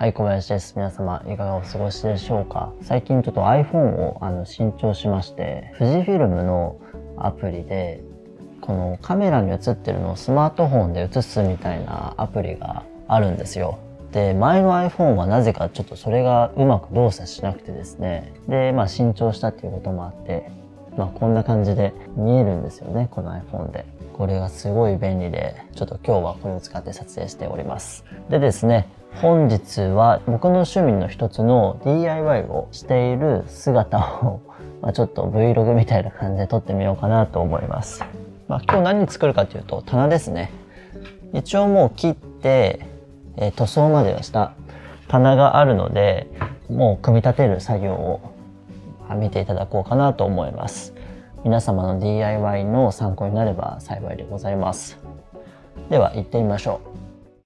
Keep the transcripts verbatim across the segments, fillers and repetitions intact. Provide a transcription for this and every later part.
はい、小林です。皆様、いかがお過ごしでしょうか。最近ちょっと iPhone をあの新調しまして、富士フィルムのアプリで、このカメラに映ってるのをスマートフォンで映すみたいなアプリがあるんですよ。で、前の iPhone はなぜかちょっとそれがうまく動作しなくてですね。で、まあ新調したっていうこともあって、まあこんな感じで見えるんですよね、この iPhone で。これがすごい便利で、ちょっと今日はこれを使って撮影しております。でですね、本日は僕の趣味の一つの ディーアイワイ をしている姿を、まあ、ちょっと Vlog みたいな感じで撮ってみようかなと思います。まあ、今日何作るかというと棚ですね。一応もう切って、えー、塗装まではした棚があるので、もう組み立てる作業を見ていただこうかなと思います。皆様の ディーアイワイ の参考になれば幸いでございます。では行ってみましょう。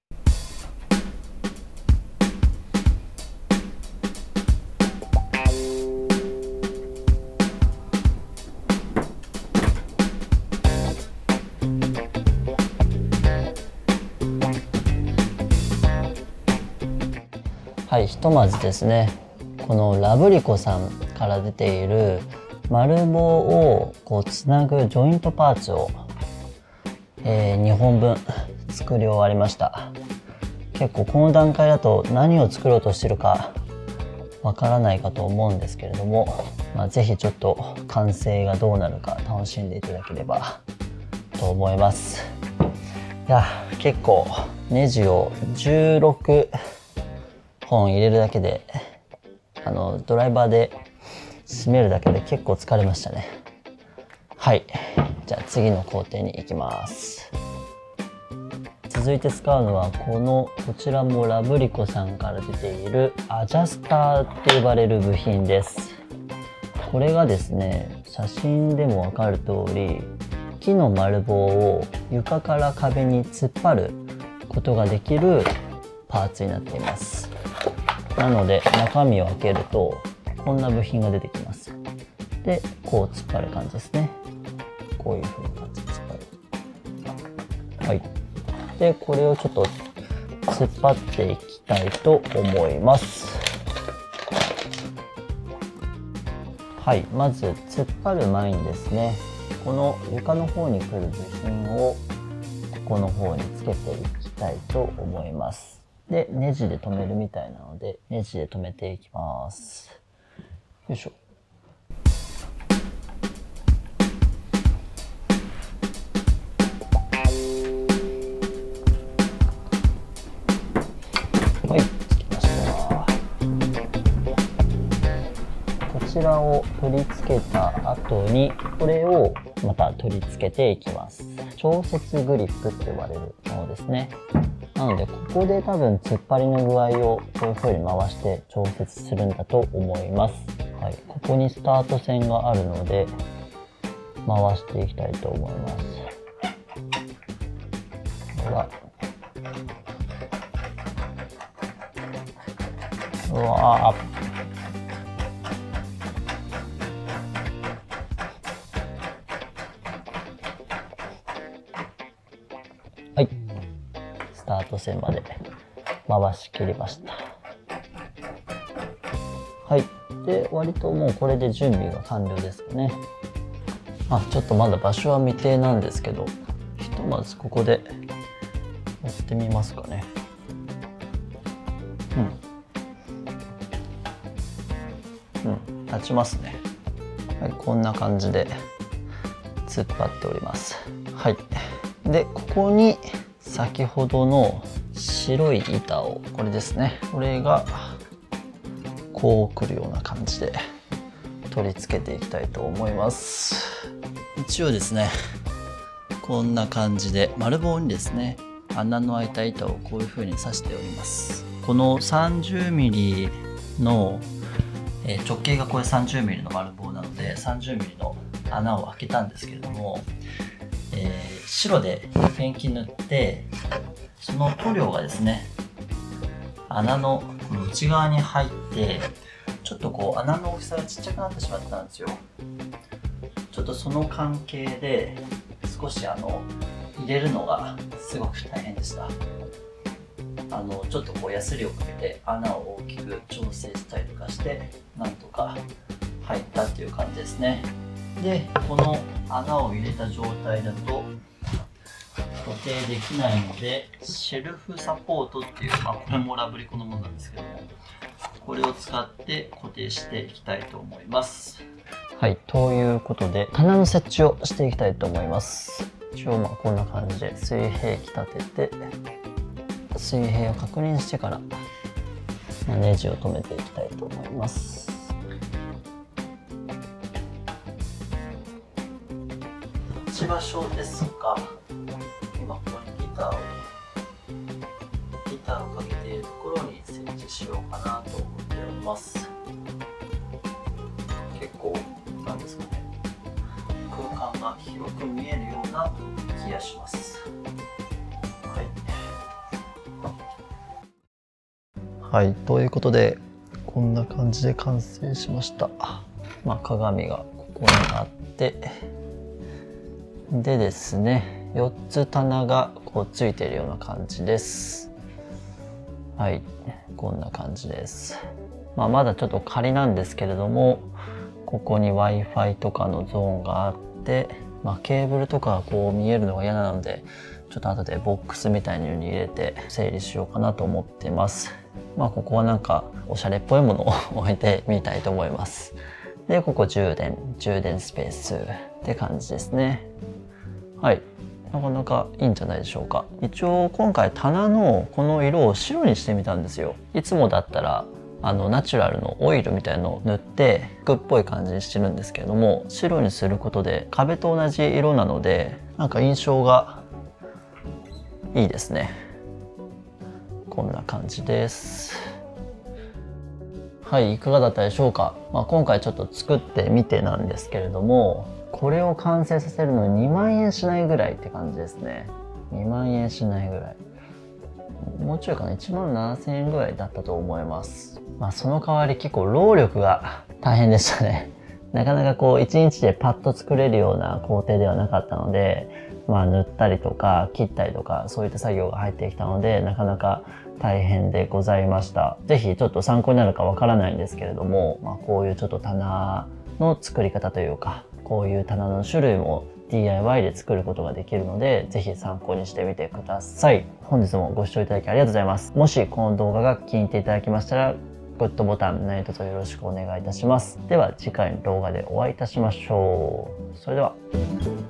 はい、ひとまずですね、このラブリコさんから出ている丸棒をこうつなぐジョイントパーツを、えー、にほんぶん作り終わりました。結構この段階だと何を作ろうとしてるかわからないかと思うんですけれども、まあ、ぜひちょっと完成がどうなるか楽しんでいただければと思います。いや結構ネジをじゅうろくほん入れるだけで、あのドライバーで締めるだけで結構疲れましたね。はい、じゃあ次の工程に行きます。続いて使うのはこのこちらもラブリコさんから出ているアジャスターって呼ばれる部品です。これがですね、写真でもわかる通り木の丸棒を床から壁に突っ張ることができるパーツになっています。なので中身を開けるとこんな部品が出てきます。で、こう突っ張る感じですね。こういう風な感じで突っ張る。はい。で、これをちょっと突っ張っていきたいと思います。はい。まず突っ張る前にですね、この床の方に来る部品をここの方につけていきたいと思います。で、ネジで留めるみたいなので、ネジで留めていきます。よいしょ。はい、つきました。こちらを取り付けた後に、これをまた取り付けていきます。調節グリップって呼ばれるものですね。なので、ここで多分突っ張りの具合をこういう風に回して調節するんだと思います。はい、ここにスタート線があるので、回していきたいと思います。ほら。うわー。はい。スタート線まで回し切りました。はい。で、割ともうこれで準備が完了ですかね。あ、ちょっとまだ場所は未定なんですけど、ひとまずここでやってみますかね。うん。うん、立ちますね。はい、こんな感じで突っ張っております。はい。で、ここに先ほどの白い板を、これですね。これがこうくるような感じで取り付けていきたいと思います。一応ですね、こんな感じで丸棒にですね、穴の開いた板をこういう風に刺しております。この さんじゅうミリ の、えー、直径がこれ さんじゅうミリ の丸棒なので さんじゅうミリ の穴を開けたんですけれども、えー、白でペンキ塗ってその塗料がですね、穴の内側に入ってちょっとこう穴の大きさがちっちゃくなってしまったんですよ。ちょっとその関係で少しあの入れるのがすごく大変でした。 あのちょっとこうヤスリをかけて穴を大きく調整したりとかしてなんとか入ったっていう感じですね。でこの穴を入れた状態だと固定できないので、シェルフサポートっていう、まあ、これもラブリコのものなんですけども、これを使って固定していきたいと思います。はい、ということで棚の設置をしていきたいと思います。一応まあこんな感じで水平器立てて、水平を確認してから、まあ、ネジを留めていきたいと思います。立ち場所ですが、今ここにギターをギターをかけているところに設置しようかなと思っております。結構なんですかね、空間が広く見えるような気がします。はい、ということでこんな感じで完成しました。まあ、鏡がここにあってでですね、よっつ棚がこうついているような感じです。はい、こんな感じです。まあ、まだちょっと仮なんですけれども、ここに Wi-Fi とかのゾーンがあって、まあ、ケーブルとかがこう見えるのが嫌なので、ちょっと後でボックスみたいなのに入れて整理しようかなと思ってます。まあここはなんかおしゃれっぽいものを置いてみたいと思います。で、ここ充電、充電スペースって感じですね。はい。なかなかいいんじゃないでしょうか。一応今回棚のこの色を白にしてみたんですよ。いつもだったらあのナチュラルのオイルみたいのを塗って服っぽい感じにしてるんですけれども、白にすることで壁と同じ色なのでなんか印象がいいですね。こんな感じです。はい、いかがだったでしょうか。まあ、今回ちょっと作ってみてなんですけれども、これを完成させるのににまんえんしないぐらいって感じですね。にまんえんしないぐらい。もうちょいかな、いちまんななせんえんぐらいだったと思います。まあその代わり結構労力が大変でしたね。なかなかこういちにちでパッと作れるような工程ではなかったので、まあ塗ったりとか切ったりとかそういった作業が入ってきたので、なかなか大変でございました。ぜひちょっと参考になるかわからないんですけれども、まあ、こういうちょっと棚の作り方というか、こういう棚の種類も ディーアイワイ で作ることができるので、ぜひ参考にしてみてください。本日もご視聴いただきありがとうございます。もしこの動画が気に入っていただきましたら、グッドボタン何卒よろしくお願いいたします。では次回の動画でお会いいたしましょう。それでは。